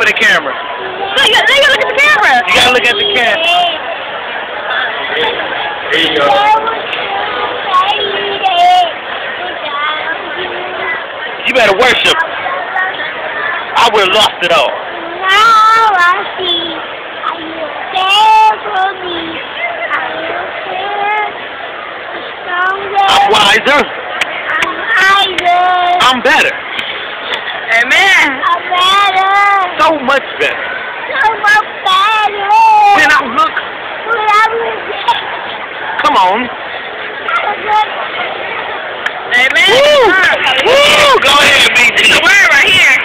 for the camera. Look, you gotta look at the camera. You gotta look at the camera. There you go. You better worship. I would have lost it all. Now I see how you care for me. How you care. Stronger. I'm wiser. I'm higher. I'm better. Amen. I'm better. So much better. So much better. Then I look. When I was Come on. Amen. Woo! Woo! Go ahead, meechie. There's a word right here.